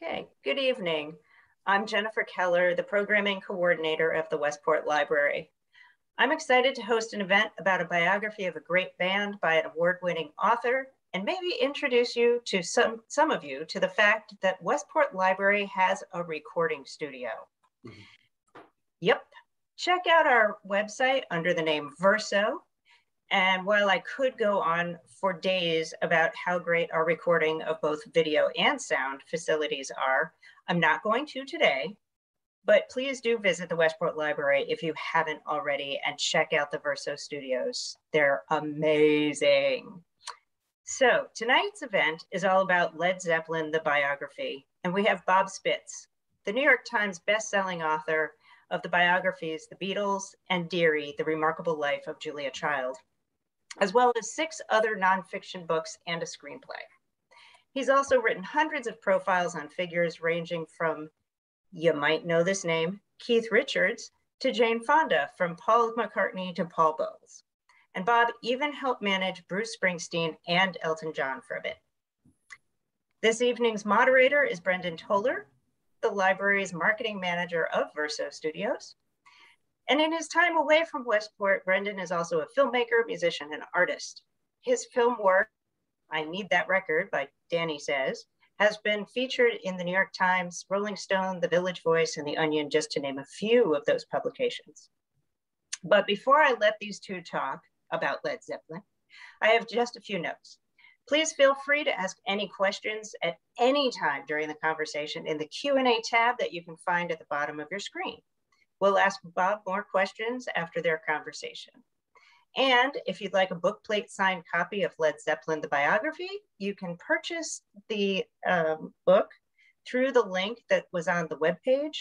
Okay, good evening. I'm Jennifer Keller, the programming coordinator of the Westport Library. I'm excited to host an event about a biography of a great band by an award-winning author and maybe introduce you to some of you to the fact that Westport Library has a recording studio. Yep, check out our website under the name Verso. And while I could go on for days about how great our recording of both video and sound facilities are, I'm not going to today, but please do visit the Westport Library if you haven't already and check out the Verso Studios. They're amazing. So tonight's event is all about Led Zeppelin, the biography, and we have Bob Spitz, the New York Times bestselling author of the biographies The Beatles and Dearie, The Remarkable Life of Julia Child, as well as 6 other nonfiction books and a screenplay. He's also written hundreds of profiles on figures ranging from, you might know this name, Keith Richards, to Jane Fonda, from Paul McCartney to Paul Bowles. And Bob even helped manage Bruce Springsteen and Elton John for a bit. This evening's moderator is Brendan Toller, the library's marketing manager of Verso Studios. And in his time away from Westport, Brendan is also a filmmaker, musician, and artist. His film work, I Need That Record by Danny Says, has been featured in the New York Times, Rolling Stone, The Village Voice, and The Onion, just to name a few of those publications. But before I let these two talk about Led Zeppelin, I have just a few notes. Please feel free to ask any questions at any time during the conversation in the Q&A tab that you can find at the bottom of your screen. We'll ask Bob more questions after their conversation. And if you'd like a book plate signed copy of Led Zeppelin, the biography, you can purchase the book through the link that was on the webpage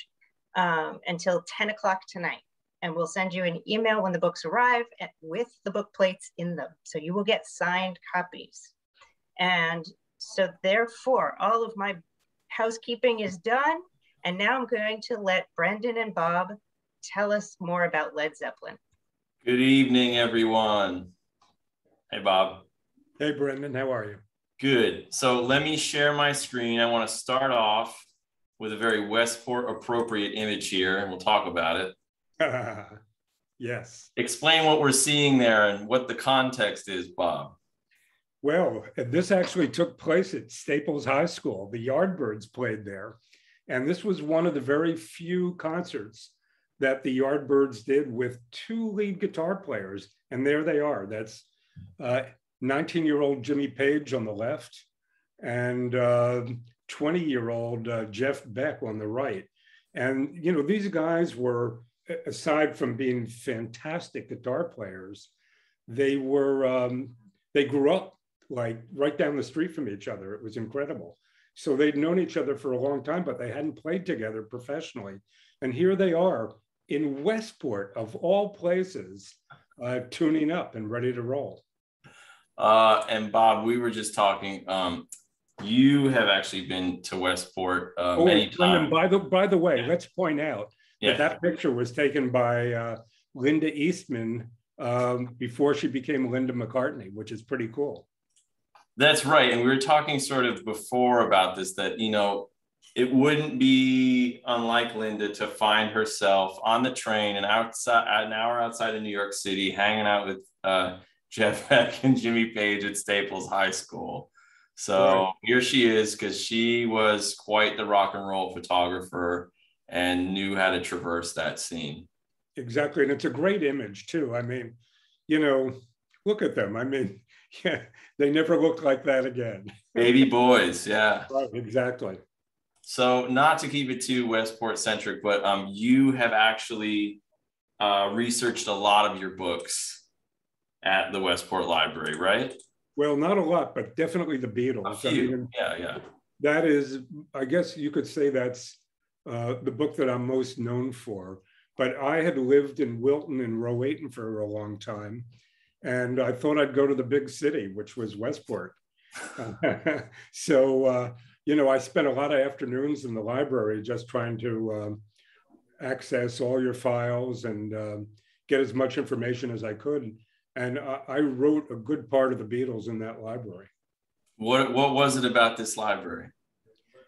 until 10 o'clock tonight. And we'll send you an email when the books arrive with the book plates in them. So you will get signed copies. And so therefore, all of my housekeeping is done. And now I'm going to let Brendan and Bob tell us more about Led Zeppelin. Good evening, everyone. Hey, Bob. Hey, Brendan, how are you? Good. So let me share my screen. I want to start off with a very Westport appropriate image here, and we'll talk about it. Yes. Explain what we're seeing there and what the context is, Bob. Well, this actually took place at Staples High School. The Yardbirds played there. And this was one of the very few concerts that the Yardbirds did with 2 lead guitar players. And there they are. That's 19-year-old Jimmy Page on the left and 20-year-old Jeff Beck on the right. And, you know, these guys were, aside from being fantastic guitar players, they grew up like right down the street from each other. It was incredible. So they'd known each other for a long time, but they hadn't played together professionally. And here they are in Westport, of all places, tuning up and ready to roll. And Bob, we were just talking, you have actually been to Westport many times. By the way, let's point out that picture was taken by Linda Eastman before she became Linda McCartney, which is pretty cool. That's right. And we were talking sort of before about this, that, you know, it wouldn't be unlike Linda to find herself on the train and an hour outside of New York City, hanging out with Jeff Beck and Jimmy Page at Staples High School. So Here she is, because she was quite the rock and roll photographer and knew how to traverse that scene. Exactly. And it's a great image too. I mean, you know, look at them. I mean, yeah, they never looked like that again. Baby boys, yeah. Right, exactly. So not to keep it too Westport centric, but you have actually researched a lot of your books at the Westport Library, right? Well, not a lot, but definitely the Beatles. A few. I mean, yeah. That is, I guess you could say that's the book that I'm most known for. But I had lived in Wilton and Rowayton for a long time. And I thought I'd go to the big city, which was Westport. So, you know, I spent a lot of afternoons in the library just trying to access all your files and get as much information as I could. And I wrote a good part of the Beatles in that library. What was it about this library?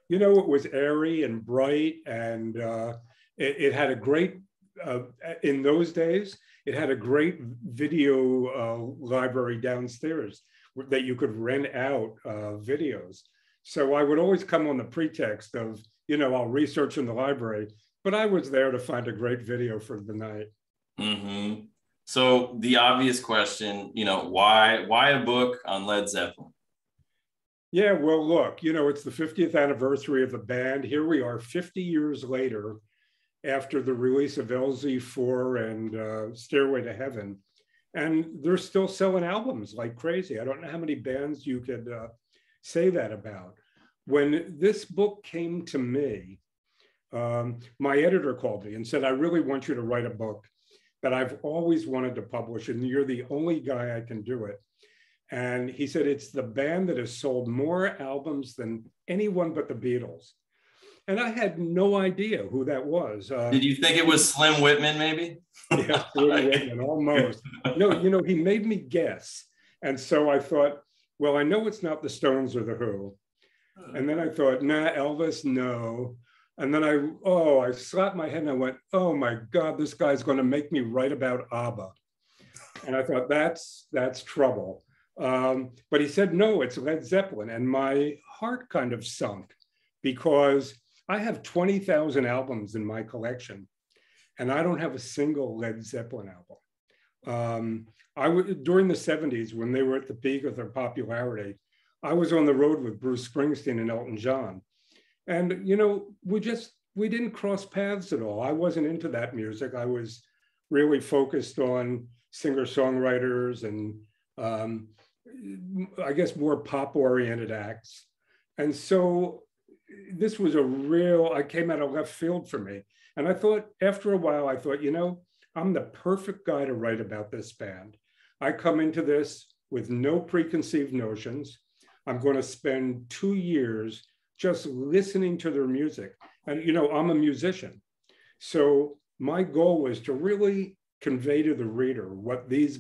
You know, it was airy and bright, and it had a great, in those days, it had a great video library downstairs that you could rent out videos. So I would always come on the pretext of, you know, I'll research in the library, but I was there to find a great video for the night. Mm-hmm. So the obvious question, you know, why a book on Led Zeppelin? Yeah, well, look, you know, it's the 50th anniversary of the band. Here we are 50 years later after the release of LZ4 and Stairway to Heaven. And they're still selling albums like crazy. I don't know how many bands you could say that about. When this book came to me, my editor called me and said, I really want you to write a book that I've always wanted to publish, and you're the only guy I can do it. And he said, it's the band that has sold more albums than anyone but the Beatles. And I had no idea who that was. Did you think it was Slim Whitman, maybe? Yeah, Slim Whitman, almost. No, you know, he made me guess. And so I thought, well, I know it's not the Stones or the Who. And then I thought, nah, Elvis, no. And then I slapped my head and I went, oh my God, this guy's going to make me write about ABBA. And I thought, that's trouble. But he said, no, it's Led Zeppelin. And my heart kind of sunk because I have 20,000 albums in my collection and I don't have a single Led Zeppelin album. During the 70s, when they were at the peak of their popularity, I was on the road with Bruce Springsteen and Elton John. And, you know, we didn't cross paths at all. I wasn't into that music. I was really focused on singer-songwriters and I guess more pop-oriented acts. And so this was I came out of left field for me. And I thought, after a while, I thought, you know, I'm the perfect guy to write about this band. I come into this with no preconceived notions. I'm going to spend 2 years just listening to their music. And, you know, I'm a musician. So my goal was to really convey to the reader what the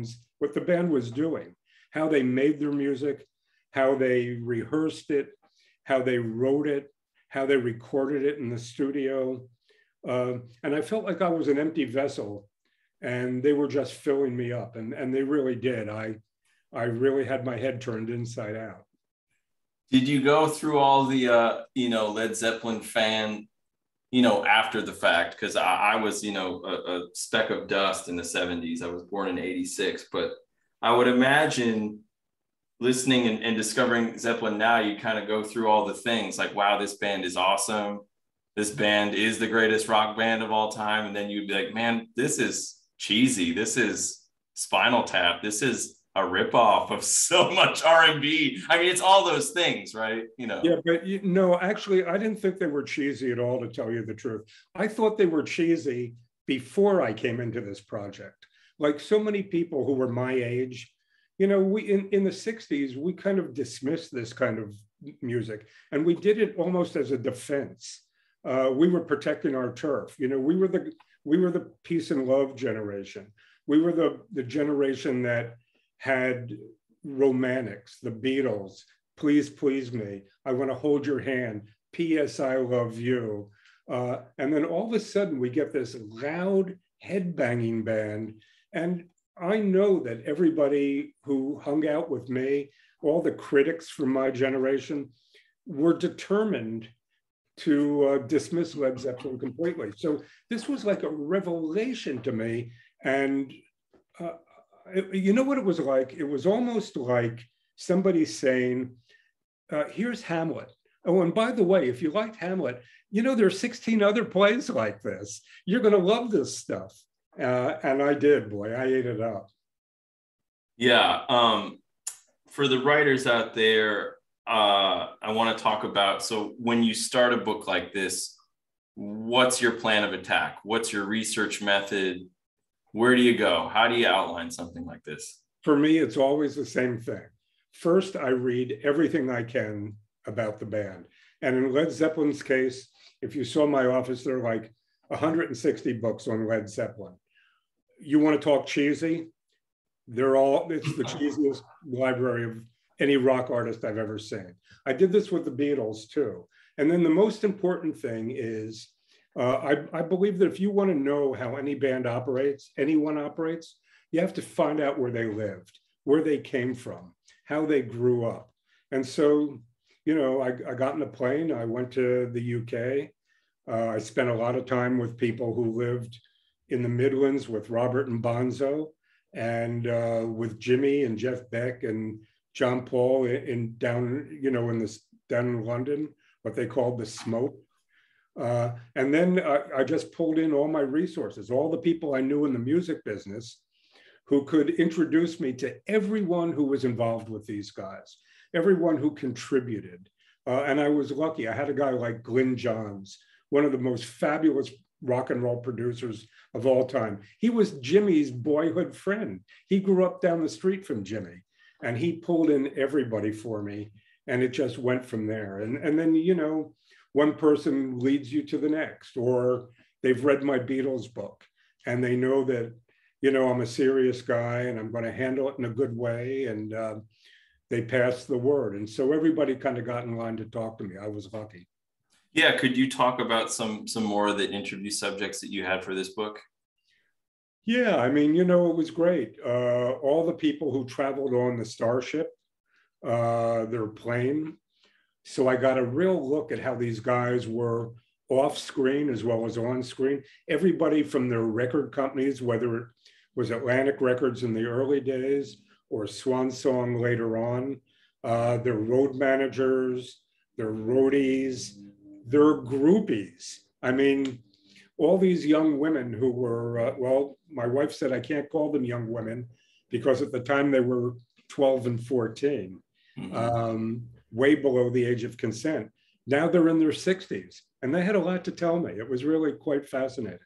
band was doing, how they made their music, how they rehearsed it, how they wrote it, how they recorded it in the studio. And I felt like I was an empty vessel and they were just filling me up. And they really did. I really had my head turned inside out. Did you go through all the, you know, Led Zeppelin fan, you know, after the fact? Because I was, you know, a speck of dust in the 70s. I was born in 86, but I would imagine listening and discovering Zeppelin now, you kind of go through all the things like, wow, this band is awesome. This band is the greatest rock band of all time. And then you'd be like, man, this is cheesy. This is Spinal Tap. This is a ripoff of so much R&B. I mean, it's all those things, right? You know. Yeah, but no, actually, I didn't think they were cheesy at all, to tell you the truth. I thought they were cheesy before I came into this project. Like so many people who were my age, you know, we in the 60s, we kind of dismissed this kind of music and we did it almost as a defense. We were protecting our turf. You know, we were the peace and love generation. We were the generation that had romantics, the Beatles, Please Please Me, I Want to Hold Your Hand, P.S. I Love You. And then all of a sudden we get this loud headbanging band. And I know that everybody who hung out with me, all the critics from my generation, were determined to dismiss Led Zeppelin completely. So this was like a revelation to me. And you know what it was like? It was almost like somebody saying, here's Hamlet. Oh, and by the way, if you liked Hamlet, you know, there are 16 other plays like this. You're going to love this stuff. And I did, boy, I ate it up. Yeah. For the writers out there, I want to talk about, so when you start a book like this, what's your plan of attack? What's your research method? Where do you go? How do you outline something like this? For me, it's always the same thing. First, I read everything I can about the band. And in Led Zeppelin's case, if you saw my office, there are like 160 books on Led Zeppelin. You want to talk cheesy? It's the cheesiest library of any rock artist I've ever seen. I did this with the Beatles too. And then the most important thing is, I believe that if you want to know how any band operates, anyone operates, you have to find out where they lived, where they came from, how they grew up. And so, you know, I got in a plane, I went to the UK. I spent a lot of time with people who lived in the Midlands with Robert and Bonzo, and with Jimmy and Jeff Beck and John Paul down in London, what they called the Smoke. And then I just pulled in all my resources, all the people I knew in the music business who could introduce me to everyone who was involved with these guys, everyone who contributed. And I was lucky. I had a guy like Glyn Johns, one of the most fabulous rock and roll producers of all time. He was Jimmy's boyhood friend. He grew up down the street from Jimmy, and he pulled in everybody for me, and it just went from there. And then, you know, one person leads you to the next, or they've read my Beatles book and they know that, you know, I'm a serious guy and I'm going to handle it in a good way. And they pass the word. And so everybody kind of got in line to talk to me. I was lucky. Yeah. Could you talk about some more of the interview subjects that you had for this book? Yeah. I mean, you know, it was great. All the people who traveled on the Starship, their plane. So I got a real look at how these guys were off screen as well as on screen. Everybody from their record companies, whether it was Atlantic Records in the early days or Swan Song later on, their road managers, their roadies, their groupies. I mean, all these young women who were, well, my wife said I can't call them young women because at the time they were 12 and 14. Way below the age of consent. Now they're in their 60s, and they had a lot to tell me. It was really quite fascinating.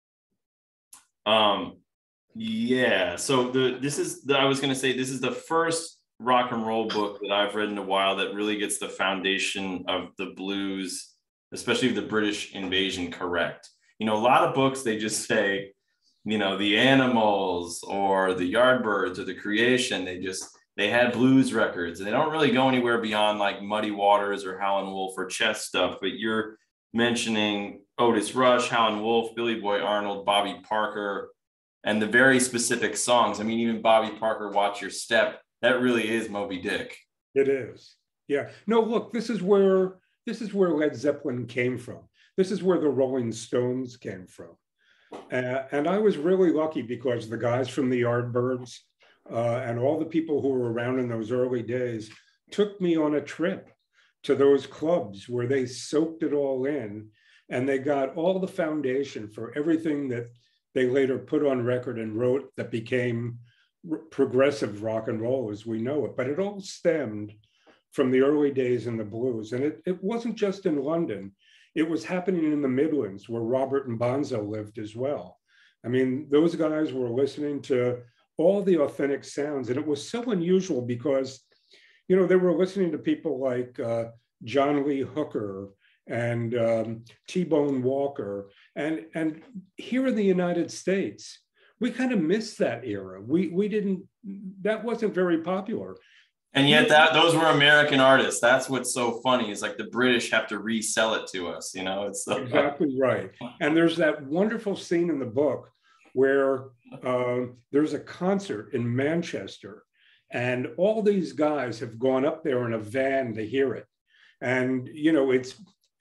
Yeah. So I was going to say, this is the first rock and roll book that I've read in a while that really gets the foundation of the blues, especially the British invasion, correct. You know, a lot of books, they just say, you know, the Animals or the Yardbirds or the Creation, they had blues records, and they don't really go anywhere beyond like Muddy Waters or Howlin' Wolf or chess stuff. But you're mentioning Otis Rush, Howlin' Wolf, Billy Boy Arnold, Bobby Parker, and the very specific songs. I mean, even Bobby Parker, Watch Your Step, that really is Moby Dick. It is. Yeah. No, look, this is where Led Zeppelin came from. This is where the Rolling Stones came from. And I was really lucky because the guys from the Yardbirds, and all the people who were around in those early days took me on a trip to those clubs where they soaked it all in, and they got all the foundation for everything that they later put on record and wrote that became progressive rock and roll as we know it. But it all stemmed from the early days in the blues. And it wasn't just in London. It was happening in the Midlands where Robert and Bonzo lived as well. I mean, those guys were listening to all the authentic sounds. And it was so unusual because, you know, they were listening to people like John Lee Hooker and T-Bone Walker. And here in the United States, we kind of missed that era. We didn't, that wasn't very popular. And yet those were American artists. That's what's so funny, is like the British have to resell it to us, you know? It's exactly right. And there's that wonderful scene in the book where there's a concert in Manchester, and all these guys have gone up there in a van to hear it. And, you know, it's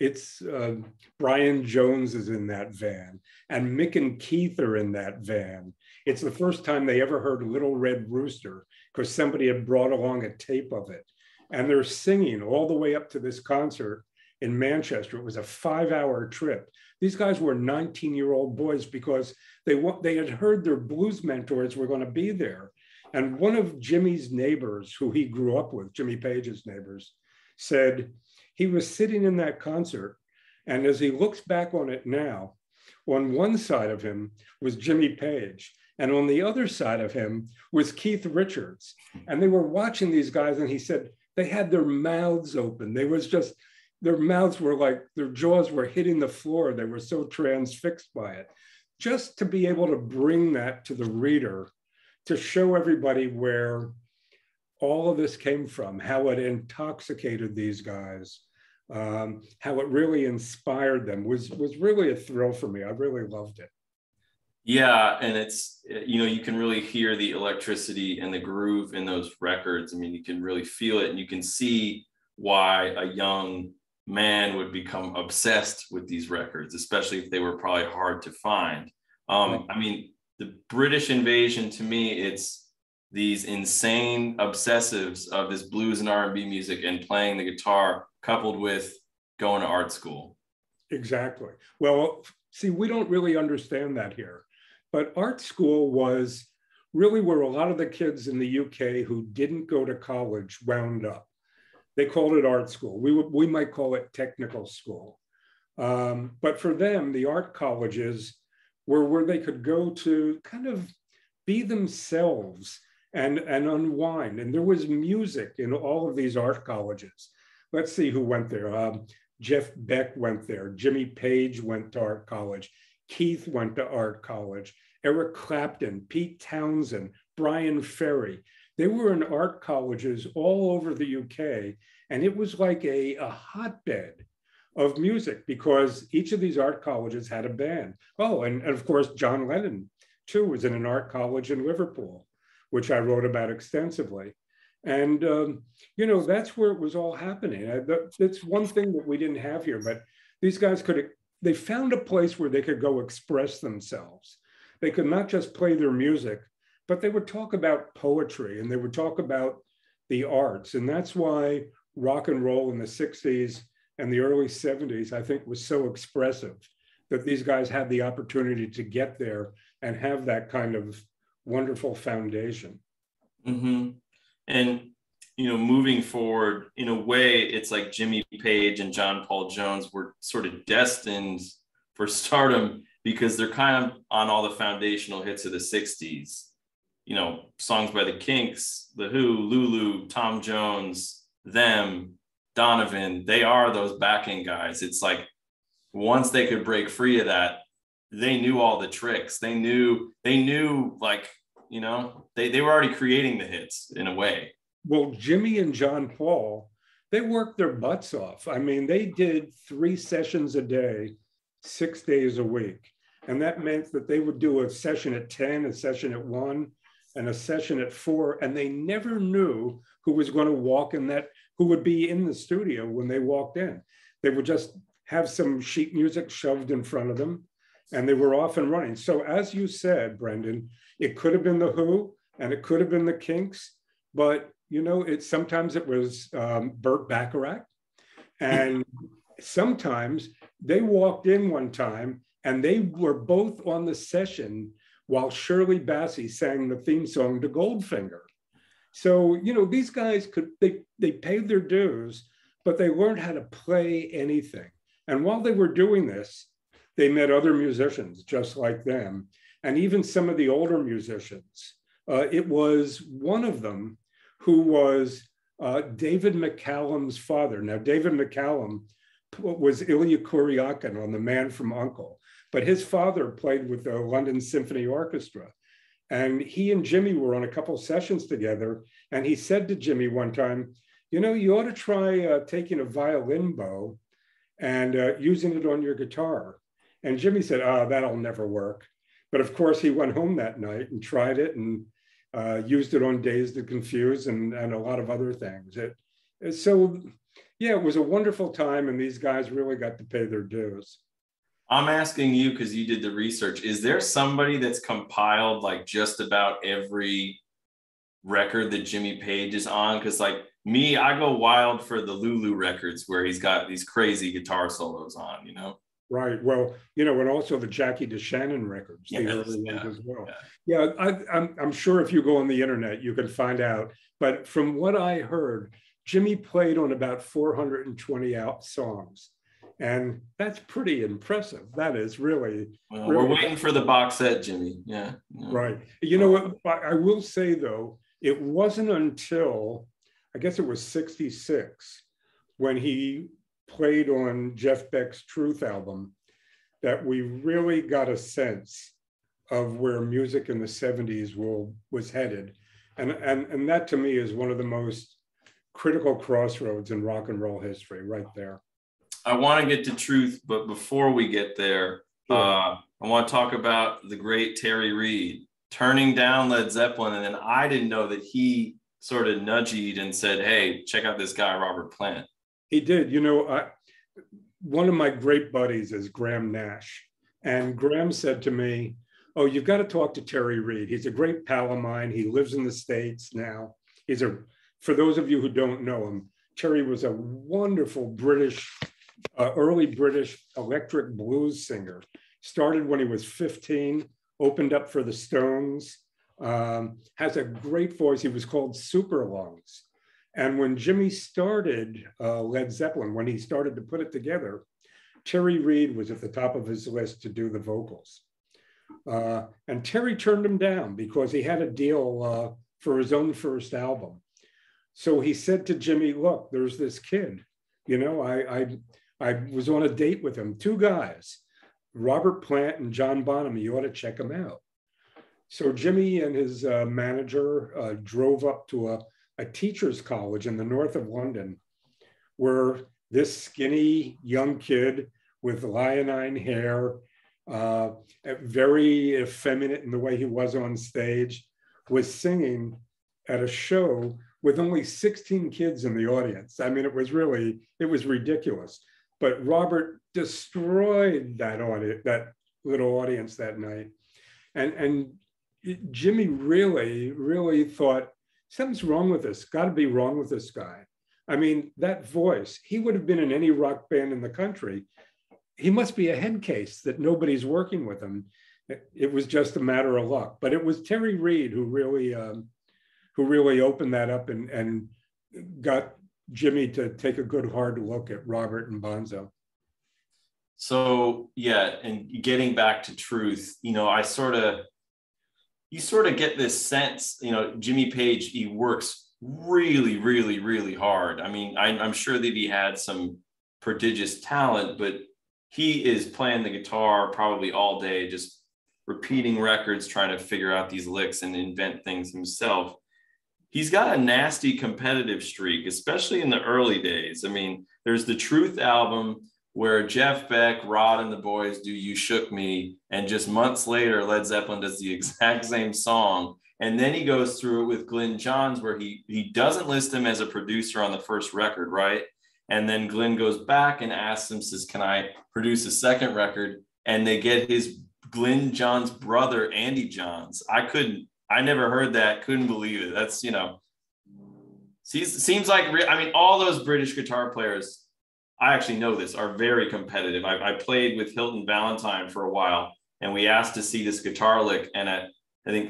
Brian Jones is in that van, and Mick and Keith are in that van. It's the first time they ever heard Little Red Rooster because somebody had brought along a tape of it. And they're singing all the way up to this concert in Manchester. It was a 5-hour trip. These guys were 19-year-old boys because they had heard their blues mentors were going to be there. And one of Jimmy's neighbors, who he grew up with, Jimmy Page's neighbors, said he was sitting in that concert, and as he looks back on it now, on one side of him was Jimmy Page, and on the other side of him was Keith Richards. And they were watching these guys, and he said they had their mouths open. Their mouths were like, their jaws were hitting the floor. They were so transfixed by it. Just to be able to bring that to the reader, to show everybody where all of this came from, how it intoxicated these guys. how it really inspired them was really a thrill for me. I really loved it. Yeah, and it's, you know, you can really hear the electricity and the groove in those records. I mean, you can really feel it, and you can see why a young man would become obsessed with these records, especially if they were probably hard to find. I mean, the British Invasion, to me, it's these insane obsessives of this blues and R&B music and playing the guitar, coupled with going to art school. Exactly. Well, see, we don't really understand that here, but art school was really where a lot of the kids in the UK who didn't go to college wound up. They called it art school. We might call it technical school. But for them, the art colleges were where they could go to kind of be themselves and unwind. And there was music in all of these art colleges. Let's see who went there. Jeff Beck went there. Jimmy Page went to art college. Keith went to art college. Eric Clapton, Pete Townsend, Brian Ferry. They were in art colleges all over the UK, and it was like a hotbed of music because each of these art colleges had a band. Oh, and of course, John Lennon, too, was in an art college in Liverpool, which I wrote about extensively. And, you know, that's where it was all happening. That's one thing that we didn't have here, but these guys they found a place where they could go express themselves. They could not just play their music, but they would talk about poetry and they would talk about the arts. And that's why rock and roll in the 60s and the early 70s, I think, was so expressive, that these guys had the opportunity to get there and have that kind of wonderful foundation. Mm-hmm. And, you know, moving forward, in a way, it's like Jimmy Page and John Paul Jones were sort of destined for stardom because they're kind of on all the foundational hits of the 60s. You know, songs by the Kinks, The Who, Lulu, Tom Jones, Them, Donovan. They are those backing guys. It's like once they could break free of that, they knew all the tricks. They knew like, you know, they were already creating the hits in a way. Well, Jimmy and John Paul, they worked their butts off. I mean, they did 3 sessions a day, 6 days a week. And that meant that they would do a session at 10, a session at 1, and a session at 4. And they never knew who was going to walk in that, who would be in the studio when they walked in. They would just have some sheet music shoved in front of them, and they were off and running. So as you said, Brendan, it could have been The Who and it could have been the Kinks, but you know, sometimes it was Burt Bacharach, and sometimes they walked in one time and they were both on the session while Shirley Bassey sang the theme song to Goldfinger. So, you know, these guys they paid their dues, but they learned how to play anything. And while they were doing this, they met other musicians just like them, and even some of the older musicians. It was one of them who was David McCallum's father. Now, David McCallum was Ilya Kuryakin on The Man from U.N.C.L.E., but his father played with the London Symphony Orchestra. And he and Jimmy were on a couple sessions together. And he said to Jimmy one time, you know, you ought to try taking a violin bow and using it on your guitar. And Jimmy said, that'll never work. But of course, he went home that night and tried it and used it on Dazed and Confused and a lot of other things. So, yeah, it was a wonderful time, and these guys really got to pay their dues. I'm asking you because you did the research. Is there somebody that's compiled like just about every record that Jimmy Page is on? Because like me, I go wild for the Lulu records where he's got these crazy guitar solos on, you know? Right. Well, you know, and also the Jackie DeShannon records, the early ones as well. Yeah, I'm sure if you go on the internet, you can find out. But from what I heard, Jimmy played on about 420 songs. And that's pretty impressive. That is really. Well, we're waiting for the box set, Jimmy. Yeah. Right. You know what? I will say, though, it wasn't until, I guess it was 66, when he played on Jeff Beck's Truth album, that we really got a sense of where music in the 70s was headed. And that to me is one of the most critical crossroads in rock and roll history right there. I want to get to truth, but before we get there, I want to talk about the great Terry Reid turning down Led Zeppelin. And then I didn't know that he sort of nudged and said, hey, check out this guy, Robert Plant. He did. You know, one of my great buddies is Graham Nash. And Graham said to me, oh, you've got to talk to Terry Reid. He's a great pal of mine. He lives in the States now. For those of you who don't know him, Terry was a wonderful early British electric blues singer. Started when he was 15, opened up for the Stones, has a great voice. He was called Super Lungs. And when Jimmy started Led Zeppelin, when he started to put it together, Terry Reid was at the top of his list to do the vocals. And Terry turned him down because he had a deal for his own first album. So he said to Jimmy, look, there's this kid, you know, I was on a date with him, 2 guys, Robert Plant and John Bonham. You ought to check them out. So Jimmy and his manager drove up to a teacher's college in the north of London, where this skinny young kid with leonine hair, very effeminate in the way he was on stage, was singing at a show with only 16 kids in the audience. I mean, it was ridiculous. But Robert destroyed that little audience that night. And Jimmy really thought, something's wrong with this, got to be wrong with this guy. I mean, that voice, he would have been in any rock band in the country. He must be a head case that nobody's working with him. It was just a matter of luck. But it was Terry Reid who really opened that up and got Jimmy to take a good hard look at Robert and Bonzo. So yeah, and getting back to truth, you know, you sort of get this sense, you know, Jimmy Page, he works really hard. I mean, I'm sure that he had some prodigious talent, but he is playing the guitar probably all day, just repeating records, trying to figure out these licks and invent things himself. He's got a nasty competitive streak, especially in the early days. I mean, there's the Truth album where Jeff Beck, Rod, and the boys do You Shook Me, and just months later, Led Zeppelin does the exact same song. And then he goes through it with Glyn Johns, where he doesn't list him as a producer on the first record, right? And then Glyn goes back and asks him, says, can I produce a second record? And they get his Glyn Johns' brother, Andy Johns. I never heard that, couldn't believe it. That's, you know, seems like, I mean, all those British guitar players, I actually know this, are very competitive. I played with Hilton Valentine for a while, and we asked to see this guitar lick, and at, I think,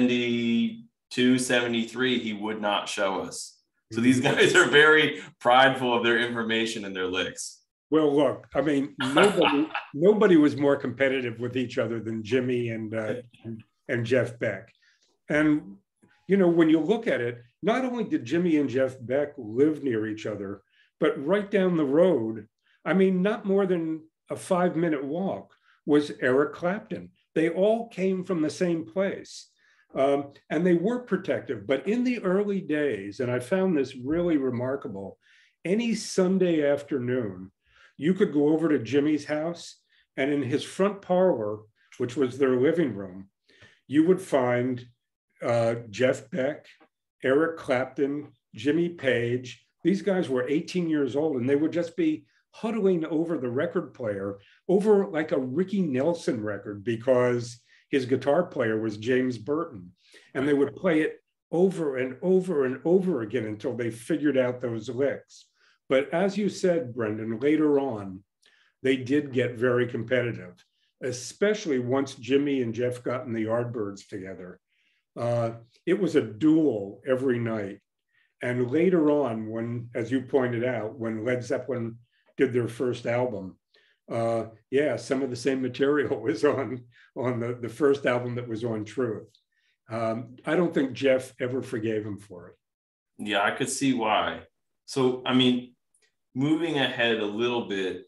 72, 73, he would not show us. So these guys are very prideful of their information and their licks. Well, look, I mean, nobody was more competitive with each other than Jimmy and Jeff Beck. And, you know, when you look at it, not only did Jimmy and Jeff Beck live near each other, but right down the road, I mean, not more than a 5-minute walk, was Eric Clapton. They all came from the same place. And they were protective. But in the early days, and I found this really remarkable, any Sunday afternoon, you could go over to Jimmy's house, and in his front parlor, which was their living room, you would find Jeff Beck, Eric Clapton, Jimmy Page. These guys were 18 years old, and they would just be huddling over the record player, over like a Ricky Nelson record, because his guitar player was James Burton. And they would play it over and over and over again until they figured out those licks. But as you said, Brendan, later on, they did get very competitive, especially once Jimmy and Jeff got in the Yardbirds together. It was a duel every night. And later on, when, as you pointed out, when Led Zeppelin did their first album, some of the same material was on the first album that was on Truth. I don't think Jeff ever forgave him for it. Yeah, I could see why. So, I mean, moving ahead a little bit,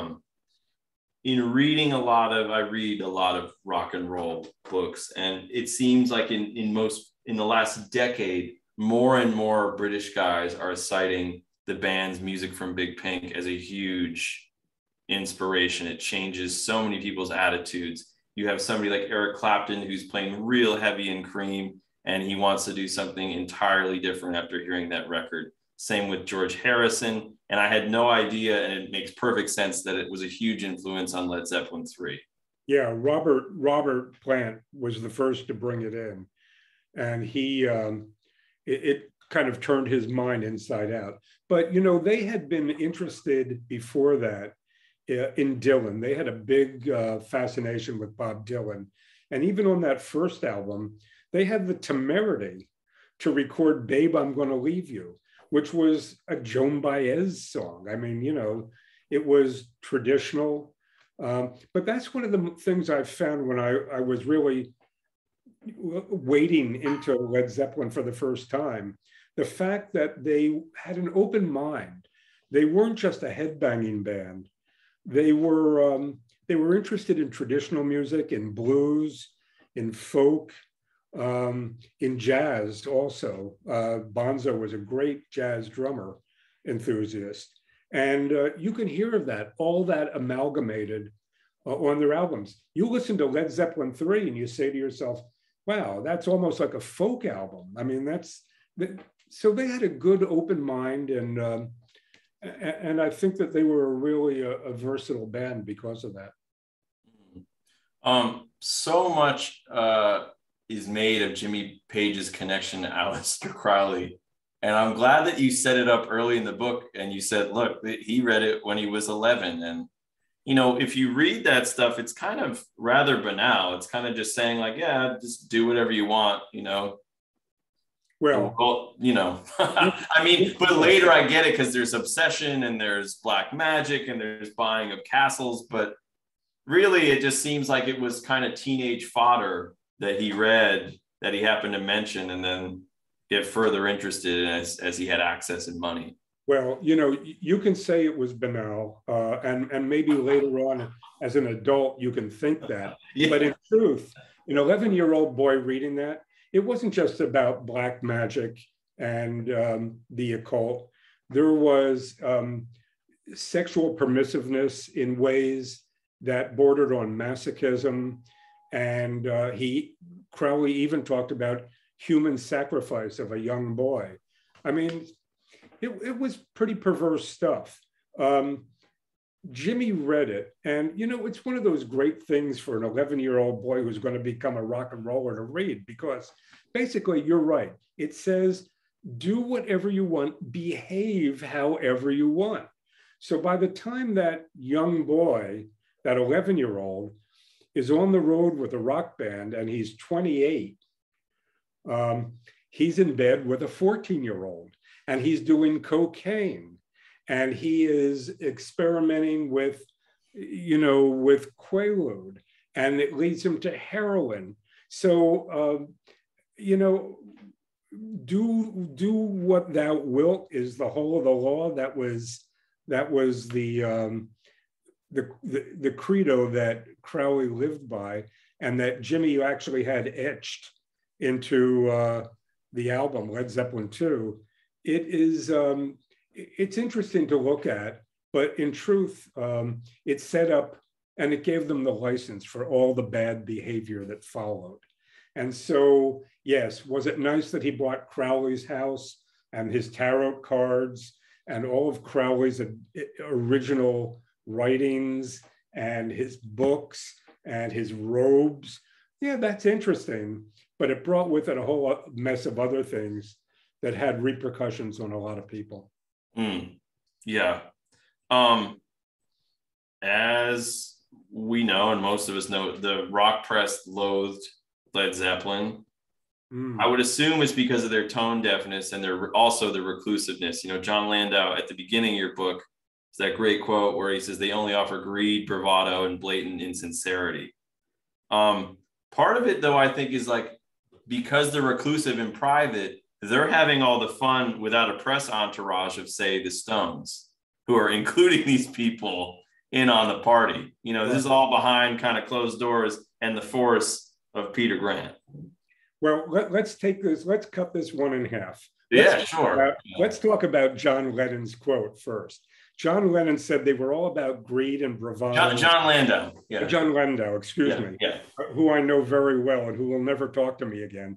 in reading I read a lot of rock and roll books, and it seems like in the last decade, more and more British guys are citing the band's Music from Big Pink as a huge inspiration. It changes so many people's attitudes. You have somebody like Eric Clapton who's playing real heavy in Cream, and he wants to do something entirely different after hearing that record. Same with George Harrison. And I had no idea, and it makes perfect sense that it was a huge influence on Led Zeppelin 3. Yeah, Robert Plant was the first to bring it in, and it kind of turned his mind inside out. But they had been interested before that in Dylan. They had a big fascination with Bob Dylan, and even on that first album, they had the temerity to record "Babe, I'm Gonna Leave You," which was a Joan Baez song. I mean, it was traditional. But that's one of the things I've found when I was really wading into Led Zeppelin for the first time. The fact that they had an open mind. They weren't just a headbanging band. They were interested in traditional music, in blues, in folk, in jazz also. Bonzo was a great jazz drummer enthusiast. And you can hear of that, all that amalgamated on their albums. You listen to Led Zeppelin 3 and you say to yourself, wow, that's almost like a folk album. I mean, so they had a good open mind, and I think that they were really a versatile band because of that. So much is made of Jimmy Page's connection to Aleister Crowley. And I'm glad that you set it up early in the book and you said, look, he read it when he was 11. And, if you read that stuff, it's kind of rather banal. It's kind of just saying like, yeah, just do whatever you want, Well, I mean, but later I get it because there's obsession and there's black magic and there's buying of castles. But really, it just seems like it was kind of teenage fodder that he read that he happened to mention and then get further interested in as he had access and money. Well, you can say it was banal, and maybe later on as an adult, you can think that. Yeah. But in truth, an 11-year-old boy reading that, it wasn't just about black magic and the occult. There was sexual permissiveness in ways that bordered on masochism. And Crowley even talked about human sacrifice of a young boy. I mean, it was pretty perverse stuff. Jimmy read it, and it's one of those great things for an 11-year-old boy who's going to become a rock and roller to read, because basically you're right. It says, do whatever you want, behave however you want. So by the time that young boy, that 11-year-old, is on the road with a rock band and he's 28, he's in bed with a 14-year-old and he's doing cocaine and he is experimenting with Quaalude, and it leads him to heroin. So, do what thou wilt is the whole of the law. That was the credo that Crowley lived by, and that Jimmy actually had etched into the album Led Zeppelin 2. It is it's interesting to look at, but in truth, it set up and it gave them the license for all the bad behavior that followed. And so, yes, was it nice that he bought Crowley's house and his tarot cards and all of Crowley's original writings and his books and his robes? Yeah, that's interesting, but it brought with it a whole mess of other things that had repercussions on a lot of people. Yeah. As we know, and most of us know, the rock press loathed Led Zeppelin. I would assume it's because of their tone deafness and also the reclusiveness. John Landau at the beginning of your book, it's that great quote where he says they only offer greed, bravado, and blatant insincerity. Part of it, though, I think is like, because they're reclusive in private, they're having all the fun without a press entourage of, say, the Stones, who are including these people in on the party. This is all behind kind of closed doors and the force of Peter Grant. Well, let's cut this one in half. Sure. Let's talk about John Lennon's quote first. John Lennon said they were all about greed and bravado. John Landau. Yeah. John Landau, excuse me. Yeah. Who I know very well and who will never talk to me again.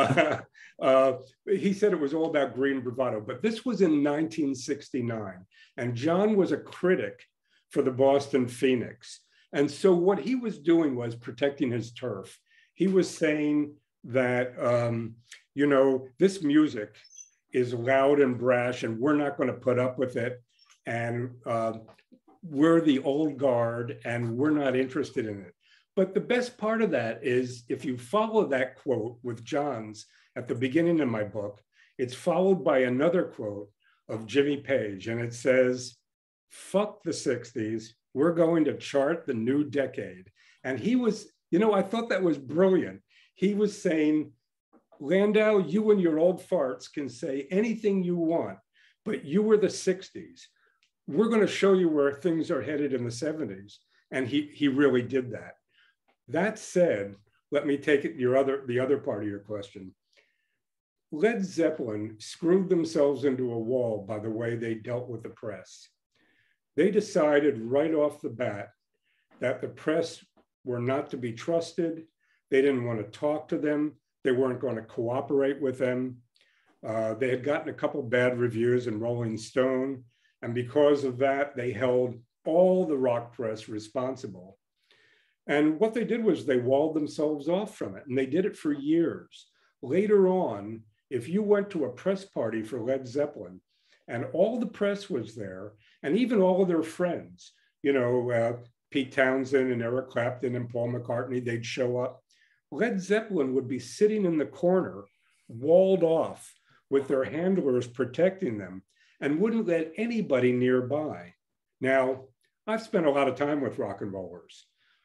He said it was all about greed and bravado, but this was in 1969. And John was a critic for the Boston Phoenix. And so what he was doing was protecting his turf. He was saying that, you know, this music is loud and brash and we're not going to put up with it. And we're the old guard and we're not interested in it. But the best part of that is if you follow that quote with John's at the beginning of my book, it's followed by another quote of Jimmy Page. And it says, "Fuck the 60s. We're going to chart the new decade." And he was, you know, I thought that was brilliant. He was saying, Landau, you and your old farts can say anything you want, but you were the 60s. We're going to show you where things are headed in the 70s. And he really did that. That said, let me take it the other part of your question. Led Zeppelin screwed themselves into a wall by the way they dealt with the press. They decided right off the bat that the press were not to be trusted. They didn't want to talk to them. They weren't going to cooperate with them. They had gotten a couple bad reviews in Rolling Stone. And because of that, they held all the rock press responsible. And what they did was they walled themselves off from it. And they did it for years. Later on, if you went to a press party for Led Zeppelin and all the press was there, and even all of their friends, you know, Pete Townsend and Eric Clapton and Paul McCartney, they'd show up. Led Zeppelin would be sitting in the corner, walled off with their handlers protecting them and wouldn't let anybody nearby. Now, I've spent a lot of time with rock and rollers.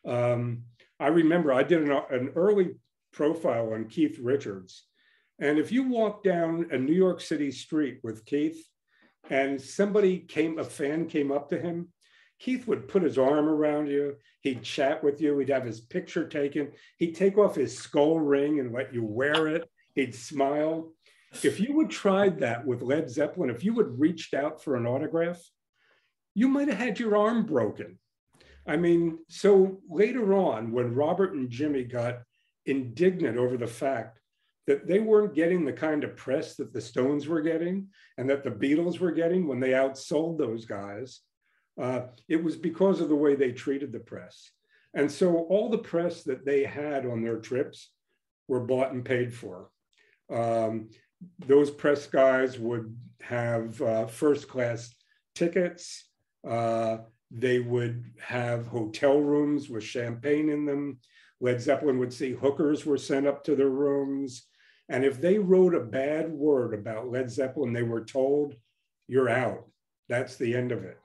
I remember I did an early profile on Keith Richards. And if you walk down a New York City street with Keith and a fan came up to him, Keith would put his arm around you. He'd chat with you. He'd have his picture taken. He'd take off his skull ring and let you wear it. He'd smile. If you had tried that with Led Zeppelin, if you had reached out for an autograph, you might have had your arm broken. I mean, so later on, when Robert and Jimmy got indignant over the fact that they weren't getting the kind of press that the Stones were getting and that the Beatles were getting when they outsold those guys, it was because of the way they treated the press. And so all the press that they had on their trips were bought and paid for. Those press guys would have first-class tickets. They would have hotel rooms with champagne in them. Led Zeppelin would see hookers were sent up to their rooms. And if they wrote a bad word about Led Zeppelin, they were told, you're out. That's the end of it.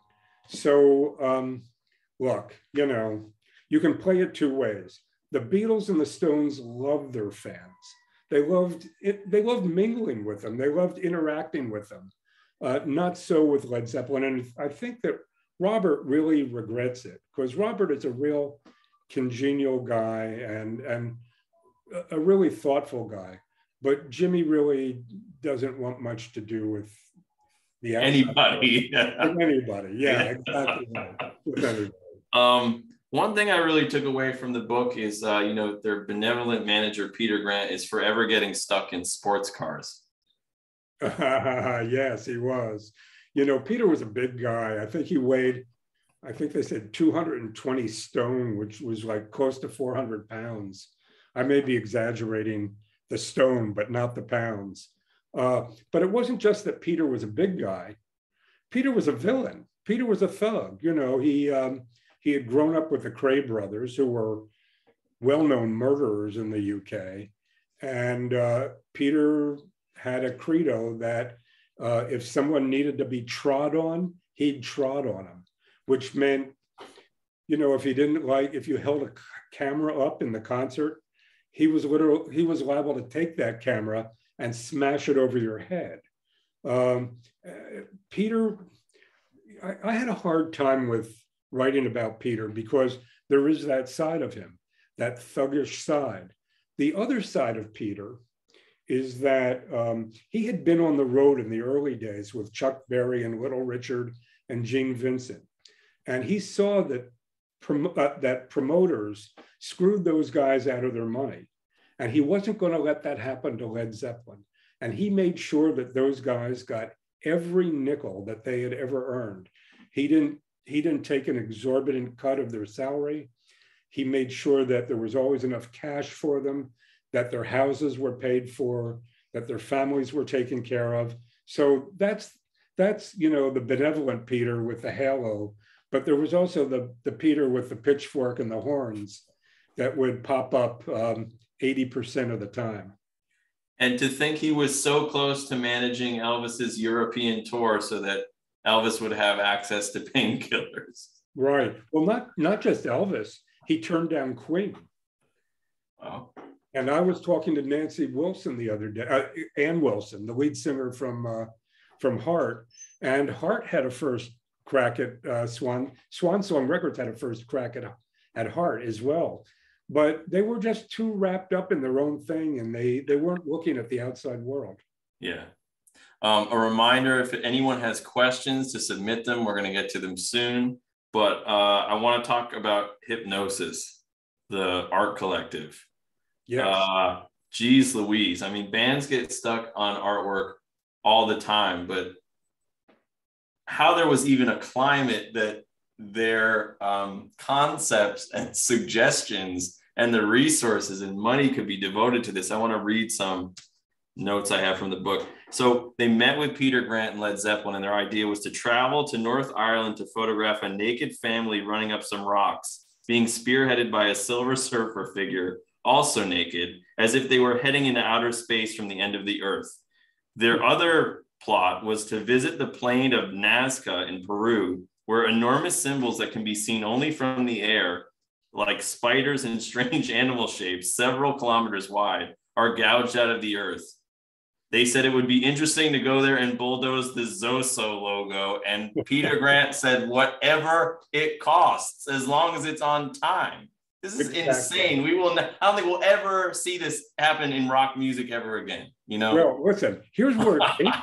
So look, you know, you can play it two ways. The Beatles and the Stones loved their fans. They loved mingling with them. They loved interacting with them. Not so with Led Zeppelin. And I think that Robert really regrets it because Robert is a real congenial guy and a really thoughtful guy. But Jimmy really doesn't want much to do with the anybody. Anybody, yeah, exactly. With anybody. One thing I really took away from the book is, you know, their benevolent manager, Peter Grant, is forever getting stuck in sports cars. Yes, he was. You know, Peter was a big guy. I think he weighed, I think they said 220 stone, which was like close to 400 pounds. I may be exaggerating the stone, but not the pounds. But it wasn't just that Peter was a big guy. Peter was a villain. Peter was a thug. You know, he had grown up with the Kray brothers, who were well-known murderers in the UK. And Peter had a credo that if someone needed to be trod on, he'd trod on them, which meant, you know, if you held a camera up in the concert, he was liable to take that camera and smash it over your head. Peter, I had a hard time with writing about Peter because there is that side of him, that thuggish side. The other side of Peter is that he had been on the road in the early days with Chuck Berry and Little Richard and Gene Vincent. And he saw that that promoters screwed those guys out of their money. And he wasn't going to let that happen to Led Zeppelin. And he made sure that those guys got every nickel that they had ever earned. He didn't take an exorbitant cut of their salary. He made sure that there was always enough cash for them, that their houses were paid for, that their families were taken care of. So that's the benevolent Peter with the halo. But there was also the Peter with the pitchfork and the horns that would pop up 80% of the time. And to think he was so close to managing Elvis's European tour so that Elvis would have access to painkillers. Right. Well, not just Elvis. He turned down Queen. Wow. And I was talking to Nancy Wilson the other day, Ann Wilson, the lead singer from Heart, and Heart had a first crack at Swan Song Records had a first crack at Heart as well. But they were just too wrapped up in their own thing, and they weren't looking at the outside world. Yeah. A reminder, if anyone has questions, to submit them. We're going to get to them soon. But I want to talk about Hipgnosis, the art collective. Yes. Geez Louise. I mean, bands get stuck on artwork all the time, but how there was even a climate that their concepts and suggestions and the resources and money could be devoted to this. I want to read some notes I have from the book. So they met with Peter Grant and Led Zeppelin, and their idea was to travel to North Ireland to photograph a naked family running up some rocks, being spearheaded by a Silver Surfer figure, also naked, as if they were heading into outer space from the end of the earth. Their other plot was to visit the plain of Nazca in Peru, where enormous symbols that can be seen only from the air, like spiders and strange animal shapes, several kilometers wide, are gouged out of the earth. They said it would be interesting to go there and bulldoze the Zoso logo. And Peter Grant said, whatever it costs, as long as it's on time. This is insane. I don't think we'll ever see this happen in rock music ever again. Well, listen, here's where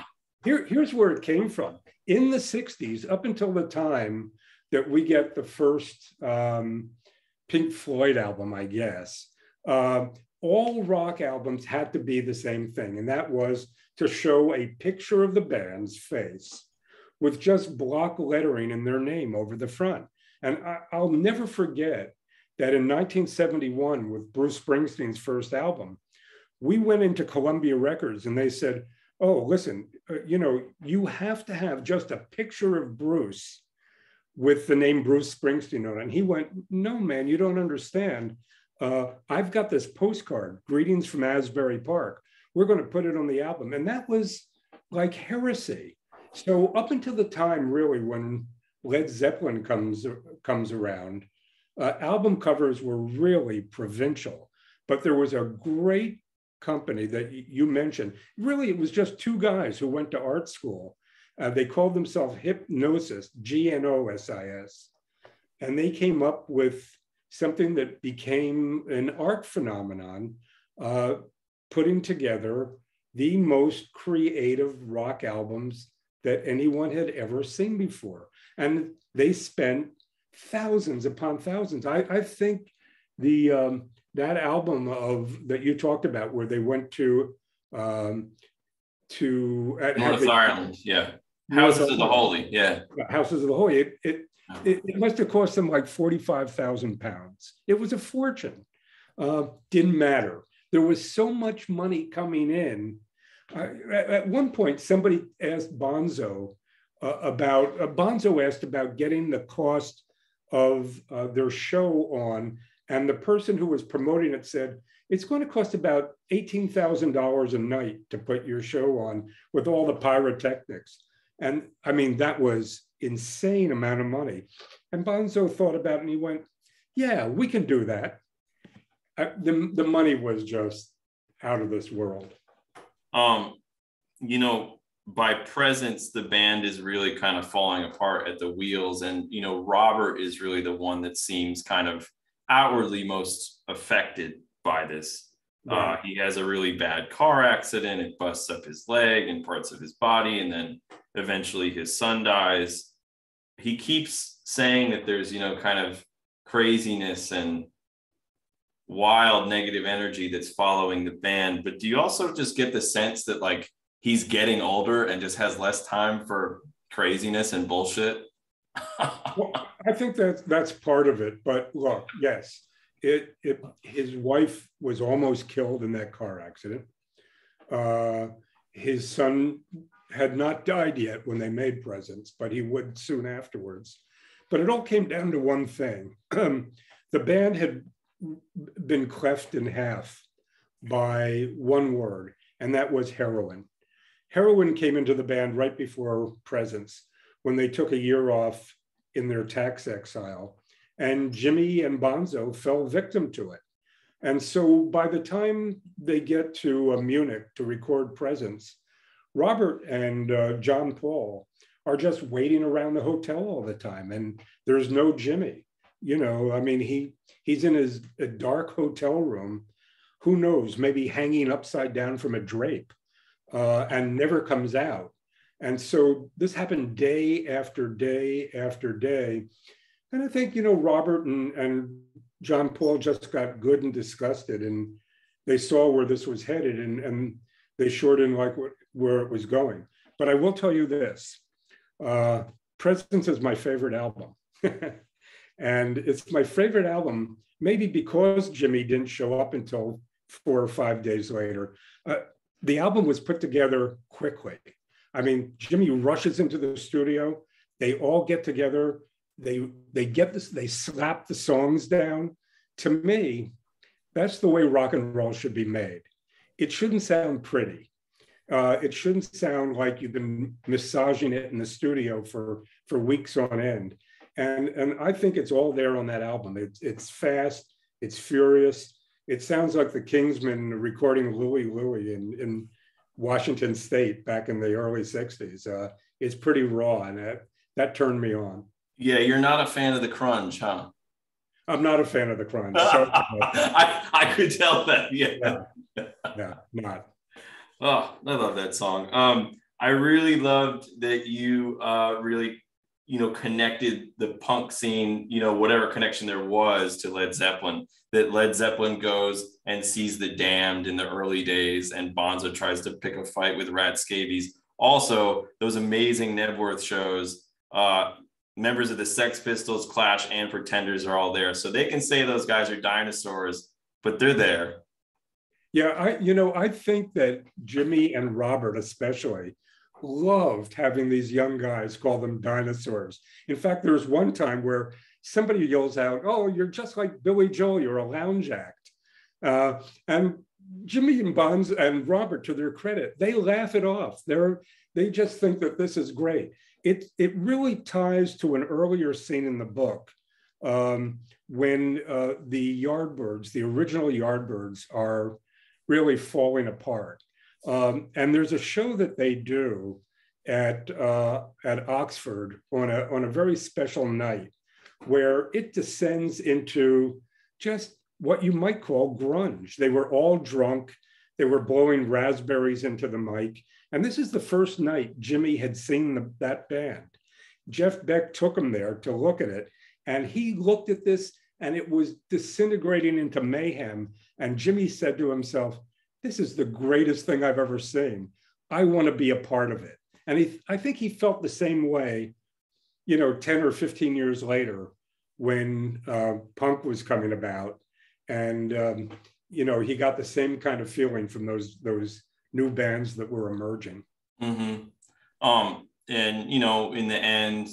it came from. In the 60s, up until the time that we get the first Pink Floyd album, I guess, all rock albums had to be the same thing. And that was to show a picture of the band's face with just block lettering in their name over the front. And I'll never forget that in 1971, with Bruce Springsteen's first album, we went into Columbia Records and they said, oh, listen, you have to have just a picture of Bruce with the name Bruce Springsteen on it. And he went, no, man, you don't understand. I've got this postcard, Greetings from Asbury Park. We're going to put it on the album. And that was like heresy. So up until the time, really, when Led Zeppelin comes around, album covers were really provincial. But there was a great company that you mentioned. Really, it was just two guys who went to art school. They called themselves Hipgnosis, Gnosis. And they came up with something that became an art phenomenon, putting together the most creative rock albums that anyone had ever seen before. And they spent thousands upon thousands. I think that album that you talked about, where they went to North Ireland, yeah. Houses of the Holy, yeah. Houses of the Holy. It must have cost them like 45,000 pounds. It was a fortune. Didn't matter. There was so much money coming in. At one point, somebody asked Bonzo asked about getting the cost of their show on, and the person who was promoting it said, it's going to cost about $18,000 a night to put your show on with all the pyrotechnics. And I mean, that was insane amount of money. And Bonzo thought about it and he went, yeah, we can do that. The money was just out of this world. By presence, the band is really kind of falling apart at the wheels. And, Robert is really the one that seems kind of outwardly most affected by this. Right. He has a really bad car accident. It busts up his leg and parts of his body. And then eventually his son dies. he keeps saying that there's, you know, kind of craziness and wild negative energy that's following the band. But do you also just get the sense that like he's getting older and just has less time for craziness and bullshit? Well, I think that's part of it. But look, yes, his wife was almost killed in that car accident. His son had not died yet when they made Presence, but he would soon afterwards. But it all came down to one thing. The band had been cleft in half by one word, and that was heroin. Heroin came into the band right before Presence, when they took a year off in their tax exile, and Jimmy and Bonzo fell victim to it. And so by the time they get to Munich to record Presence, Robert and John Paul are just waiting around the hotel all the time, and there's no Jimmy. You know, I mean, he's in his a dark hotel room, who knows, maybe hanging upside down from a drape, and never comes out. And so this happened day after day after day. And I think, you know, Robert and John Paul just got good and disgusted, and they saw where this was headed, and they sure didn't like where it was going. But I will tell you this, Presence is my favorite album. And it's my favorite album, maybe because Jimmy didn't show up until 4 or 5 days later. The album was put together quickly. I mean, Jimmy rushes into the studio, they all get together, they get this, they slap the songs down. To me, that's the way rock and roll should be made. It shouldn't sound pretty. It shouldn't sound like you've been massaging it in the studio for weeks on end. And I think it's all there on that album. It's fast, it's furious. It sounds like the Kingsmen recording Louie Louie in Washington State back in the early 60s. It's pretty raw, and that turned me on. Yeah, you're not a fan of the grunge, huh? I'm not a fan of the grunge. I could tell that, yeah. Yeah, not. Oh, I love that song. I really loved that you really, you know, connected the punk scene, you know, whatever connection there was to Led Zeppelin, that Led Zeppelin goes and sees the Damned in the early days, and Bonzo tries to pick a fight with Rat Scabies. Also, those amazing Nebworth shows, members of the Sex Pistols, Clash, and Pretenders are all there. So they can say those guys are dinosaurs, but they're there. Yeah, I think that Jimmy and Robert especially loved having these young guys call them dinosaurs. In fact, there was one time where somebody yells out, "Oh, you're just like Billy Joel, you're a lounge act." And Jimmy and Bonds and Robert, to their credit, they laugh it off. They just think that this is great. It really ties to an earlier scene in the book, when the Yardbirds, the original Yardbirds, are really falling apart. And there's a show that they do at Oxford on a very special night, where it descends into just what you might call grunge. They were all drunk. They were blowing raspberries into the mic. And this is the first night Jimmy had seen that band. Jeff Beck took him there to look at it, and he looked at this, and it was disintegrating into mayhem. And Jimmy said to himself, "This is the greatest thing I've ever seen. I want to be a part of it." And I think he felt the same way, 10 or 15 years later, when punk was coming about. And, he got the same kind of feeling from those new bands that were emerging. Mm-hmm. And, in the end,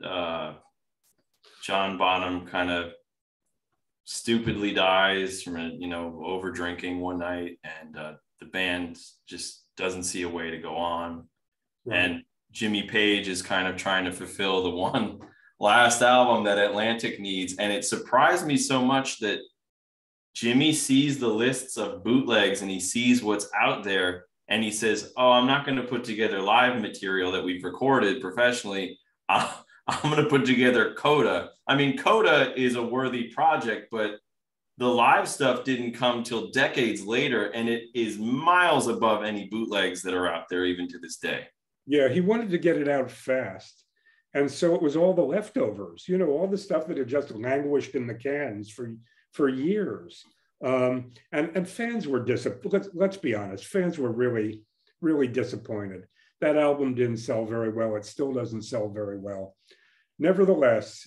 John Bonham kind of stupidly dies from over drinking one night, and the band just doesn't see a way to go on. Right. And Jimmy Page is kind of trying to fulfill the one last album that Atlantic needs. And it surprised me so much that Jimmy sees the lists of bootlegs and he sees what's out there, and he says, "Oh, I'm not going to put together live material that we've recorded professionally. I'm going to put together Coda." I mean, Coda is a worthy project, but the live stuff didn't come till decades later, and it is miles above any bootlegs that are out there even to this day. Yeah, he wanted to get it out fast. And so it was all the leftovers, you know, all the stuff that had just languished in the cans for years. And fans were disappointed. Let's be honest, fans were really, really disappointed. That album didn't sell very well. It still doesn't sell very well. Nevertheless,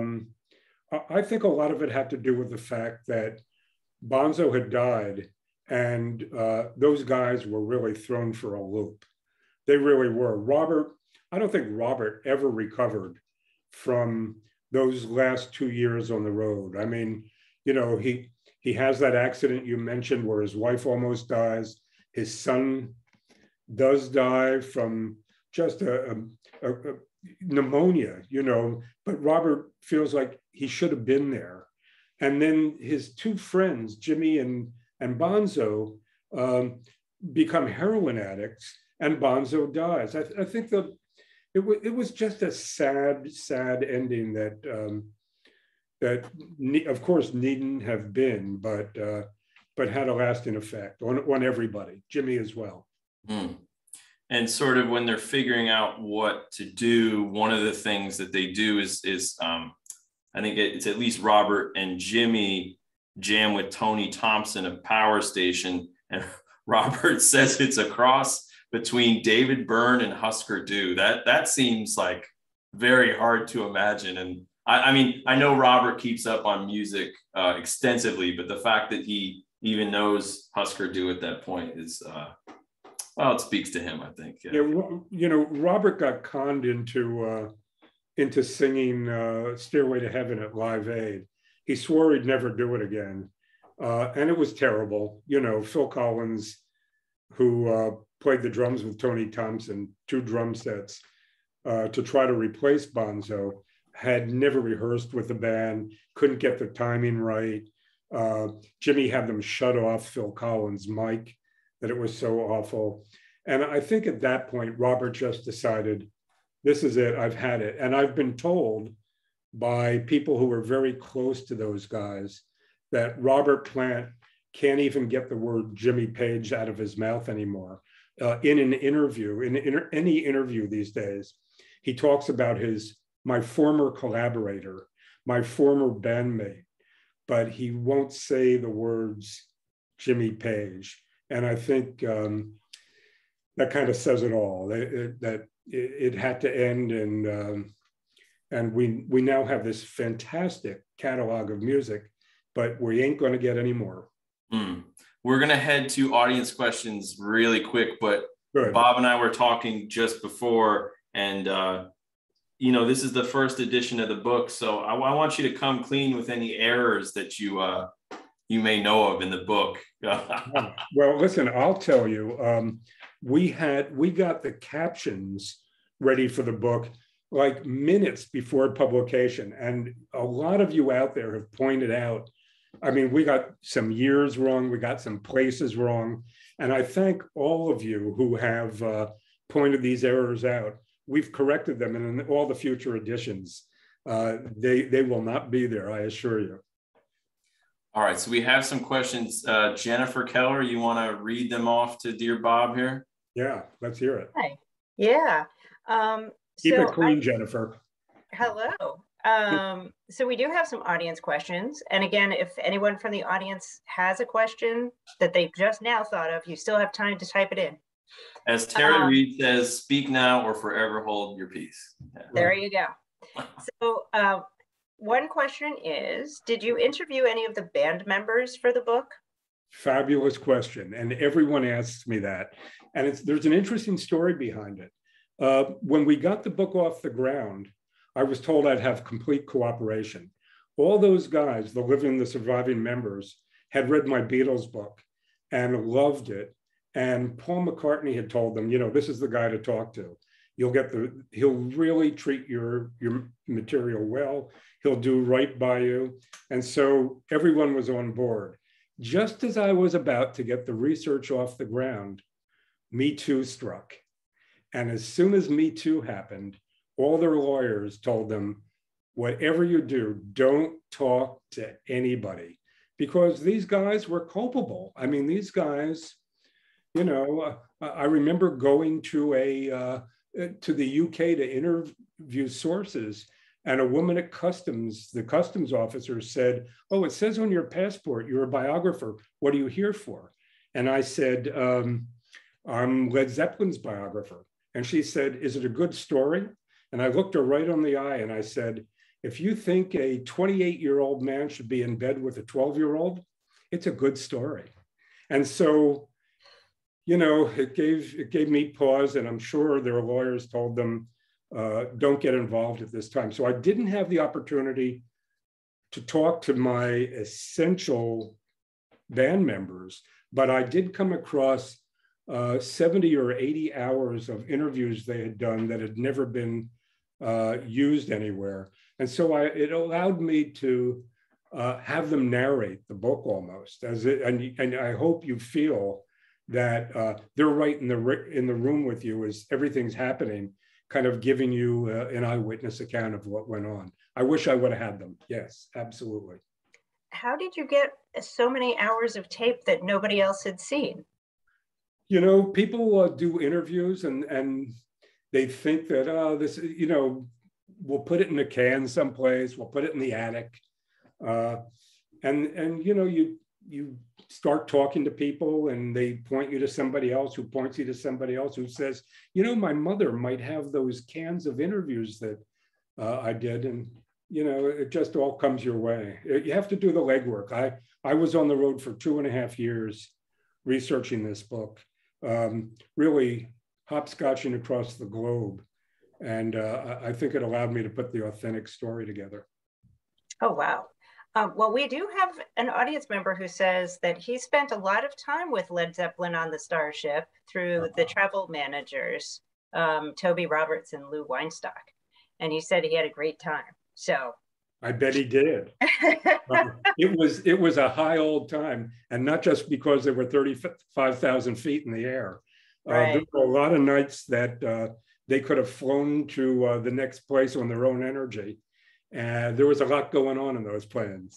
I think a lot of it had to do with the fact that Bonzo had died, and those guys were really thrown for a loop. They really were. I don't think Robert ever recovered from those last 2 years on the road. I mean, you know, he has that accident you mentioned where his wife almost dies. His son does die from just a pneumonia, you know, but Robert feels like he should have been there. And then his two friends, Jimmy and Bonzo, become heroin addicts, and Bonzo dies. I think that it was just a sad ending that that of course needn't have been, but had a lasting effect on everybody, Jimmy as well. Mm. And sort of when they're figuring out what to do, one of the things that they do is I think it's at least Robert and Jimmy jam with Tony Thompson of Power Station, and Robert says it's a cross between David Byrne and Husker Du. That seems like very hard to imagine. And I mean, I know Robert keeps up on music extensively, but the fact that he even knows Husker Du at that point is, well, it speaks to him, I think. Yeah, you know, Robert got conned into singing Stairway to Heaven at Live Aid. He swore he'd never do it again. And it was terrible. You know, Phil Collins, who played the drums with Tony Thompson, 2 drum sets, to try to replace Bonzo, had never rehearsed with the band, couldn't get the timing right. Jimmy had them shut off Phil Collins' mic, that it was so awful. And I think at that point, Robert just decided, this is it, I've had it. And I've been told by people who were very close to those guys that Robert Plant can't even get the word Jimmy Page out of his mouth anymore. In an interview, in any interview these days, he talks about my former collaborator, my former bandmate, but he won't say the words Jimmy Page. And I think that kind of says it all, that it had to end. And we now have this fantastic catalog of music, but we ain't going to get any more. We're going to head to audience questions really quick, but Good. Bob and I were talking just before, and you know, this is the first edition of the book, so I want you to come clean with any errors that you may know of in the book. Well, listen, I'll tell you, we got the captions ready for the book like minutes before publication, and a lot of you out there have pointed out, I mean, we got some years wrong, we got some places wrong, and I thank all of you who have pointed these errors out. We've corrected them, and in all the future editions, they will not be there, I assure you. All right, so we have some questions. Jennifer Keller, you want to read them off to Dear Bob here? Yeah, let's hear it. Hi. Yeah. Keep it clean, Jennifer. Hello. So we do have some audience questions. And again, if anyone from the audience has a question that they just now thought of, you still have time to type it in. As Terry Reid says, speak now or forever hold your peace. Yeah. There you go. So one question is, did you interview any of the band members for the book? Fabulous question. And everyone asks me that. And there's an interesting story behind it. When we got the book off the ground, I was told I'd have complete cooperation. All those guys, the living, the surviving members, had read my Beatles book and loved it. And Paul McCartney had told them, you know, this is the guy to talk to. He'll really treat your material well. He'll do right by you. And so everyone was on board. Just as I was about to get the research off the ground, Me Too struck. And as soon as Me Too happened, all their lawyers told them, whatever you do, don't talk to anybody, because these guys were culpable. I mean, these guys, you know, I remember going to the UK sources, and a woman at customs, the customs officer said, "Oh, it says on your passport you're a biographer. What are you here for?" And I said, "I'm Led Zeppelin's biographer." And she said, "Is it a good story?" And I looked her right on the eye and I said, "If you think a 28-year-old man should be in bed with a 12-year-old, it's a good story." And so, you know, it gave me pause, and I'm sure their lawyers told them, don't get involved at this time. So I didn't have the opportunity to talk to my essential band members, but I did come across 70 or 80 hours of interviews they had done that had never been used anywhere. And so it allowed me to have them narrate the book almost, and I hope you feel that they're right in the room with you as everything's happening, kind of giving you an eyewitness account of what went on. I wish I would have had them. Yes, absolutely. How did you get so many hours of tape that nobody else had seen? You know, people do interviews and they think that, this, you know, we'll put it in a can someplace, we'll put it in the attic. And you know, you start talking to people and they point you to somebody else who points you to somebody else who says, you know, my mother might have those cans of interviews that I did. And, you know, it just all comes your way. You have to do the legwork. I was on the road for 2.5 years researching this book, really hopscotching across the globe. And I think it allowed me to put the authentic story together. Oh, wow. Well, we do have an audience member who says that he spent a lot of time with Led Zeppelin on the Starship through the travel managers, Toby Roberts and Lou Weinstock. And he said he had a great time. So I bet he did. It was a high old time, and not just because they were 35,000 feet in the air. Right. There were a lot of nights that they could have flown to the next place on their own energy. And there was a lot going on in those plans.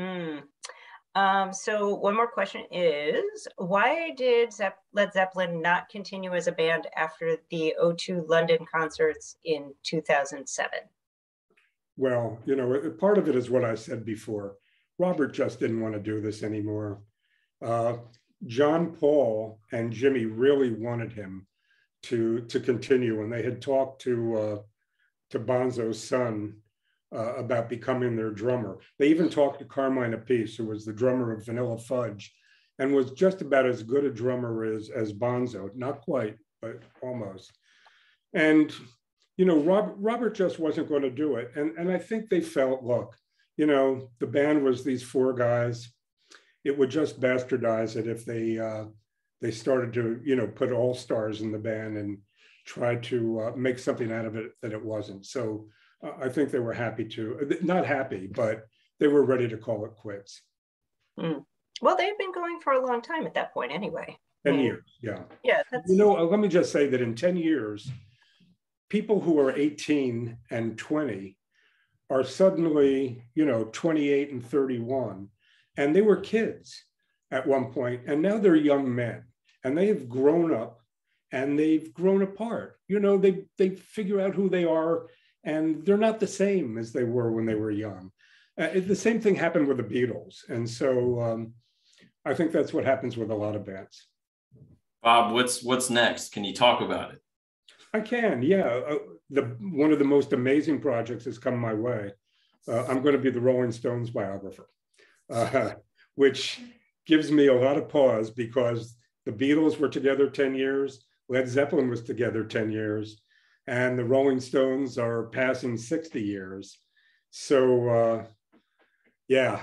So one more question is, why did Led Zeppelin not continue as a band after the O2 London concerts in 2007? Well, you know, part of it is what I said before. Robert just didn't want to do this anymore. John Paul and Jimmy really wanted him to continue, and they had talked to Bonzo's son about becoming their drummer. They even talked to Carmine Appice, who was the drummer of Vanilla Fudge, and was just about as good a drummer as Bonzo. Not quite, but almost. And you know, Robert just wasn't going to do it. And I think they felt, look, you know, the band was these 4 guys. It would just bastardize it if they started to, you know, put all stars in the band and try to make something out of it that it wasn't. So I think they were happy to, not happy, but they were ready to call it quits. Well, they've been going for a long time at that point anyway. 10 years, yeah. Yeah. You know, let me just say that in 10 years, people who are 18 and 20 are suddenly, you know, 28 and 31. And they were kids at one point, and now they're young men. And they have grown up and they've grown apart. You know, they figure out who they are, and they're not the same as they were when they were young. The same thing happened with the Beatles. And so I think that's what happens with a lot of bands. Bob, what's next? Can you talk about it? I can, yeah. One of the most amazing projects has come my way. I'm going to be the Rolling Stones biographer, which gives me a lot of pause because the Beatles were together 10 years, Led Zeppelin was together 10 years, and the Rolling Stones are passing 60 years. So yeah,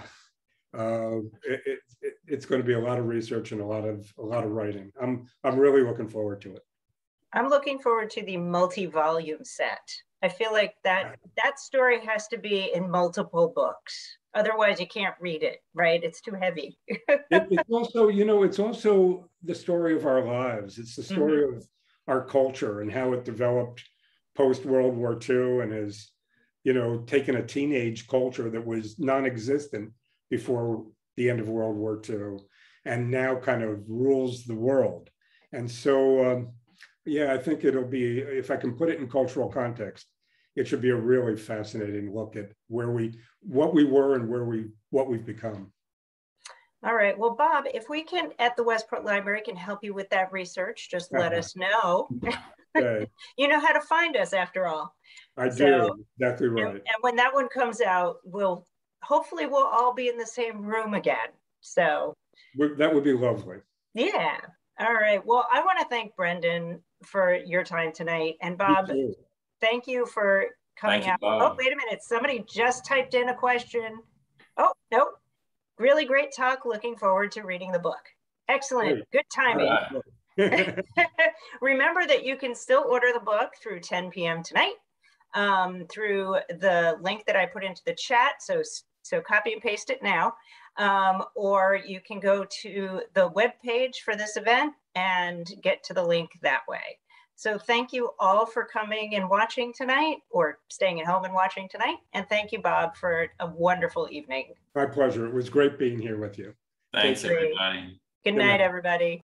it's going to be a lot of research and a lot of writing. I'm really looking forward to it. I'm looking forward to the multi-volume set. I feel like that story has to be in multiple books. Otherwise, you can't read it, right? It's too heavy. It's also, you know, it's also the story of our lives. It's the story of our culture and how it developed post-World War II and has, you know, taken a teenage culture that was non-existent before the end of World War II and now kind of rules the world. And so, yeah, I think it'll be, if I can put it in cultural context, it should be a really fascinating look at what we were and what we've become. All right. Well, Bob, if we can, at the Westport Library, can help you with that research, just let us know. Okay. You know how to find us, after all. I do. Exactly right. And when that one comes out, hopefully we'll all be in the same room again. So that would be lovely. Yeah. All right. Well, I want to thank Brendan for your time tonight. And Bob, thank you for coming out. Bob. Oh, wait a minute. Somebody just typed in a question. Oh, no. Really great talk. Looking forward to reading the book. Excellent. Good timing. Remember that you can still order the book through 10 p.m. tonight through the link that I put into the chat. So copy and paste it now. Or you can go to the webpage for this event and get to the link that way. So thank you all for coming and watching tonight, or staying at home and watching tonight. And thank you, Bob, for a wonderful evening. My pleasure. It was great being here with you. Thanks, everybody. Good night, everybody.